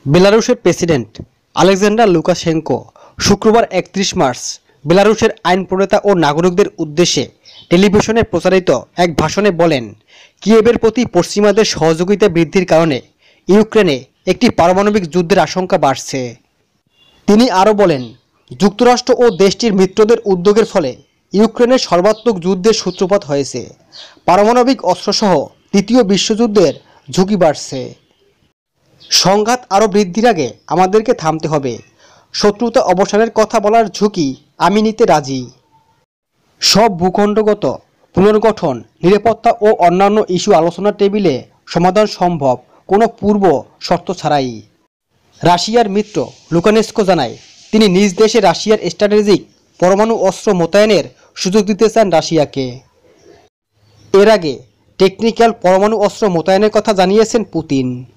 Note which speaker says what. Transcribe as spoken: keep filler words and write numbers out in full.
Speaker 1: বেলারুশের president Alexander Lukashenko শুক্রবার একত্রিশ March বেলারুশের আইন প্রণেতা ও নাগরিকদের উদ্দেশ্যে টেলিভিশনে প্রচারিত এক ভাষণে বলেন, কিয়েভের প্রতি পশ্চিমাদের সহযোগিতা বৃদ্ধির কারণে ইউক্রেনে একটি পারমাণবিক যুদ্ধের আশঙ্কা বাড়ছে। তিনি আরও বলেন, যুক্তরাষ্ট্র ও দেশটির মিত্রদের উদ্যোগের ফলে ইউক্রেনের সর্বাত্মক যুদ্ধের সূত্রপাত হয়েছে। পারমাণবিক অস্ত্রসহ তৃতীয় বিশ্বযুদ্ধের ঝুঁকি বাড়ছে। সংঘাত আরও বৃদ্ধির আগে আমাদেরকে থামতে হবে। শত্রুতা অবসানের কথা বলার ঝুঁকি আমি নিতে রাজি। সব ভূখণ্ডগত পুনর্গঠন, নিরাপত্তা ও অন্যান্য ইস্যু আলোচনার টেবিলে সমাধান সম্ভব কোনো পূর্ব শর্ত ছাড়াই। রাশিয়ার মিত্র লুকাশেঙ্কো জানায়, তিনি নিজ দেশে রাশিয়ার স্ট্র্যাটেজিক পরমাণু অস্ত্র মোতায়েনের সুযোগ দিতে চান রাশিয়াকে। এর আগে টেকনিক্যাল পরমাণু অস্ত্র মোতায়েনের কথা জানিয়েছেন পুতিন।